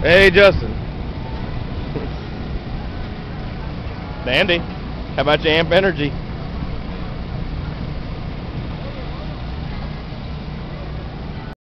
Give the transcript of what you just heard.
Hey, Justin. Dandy, how about your amp energy?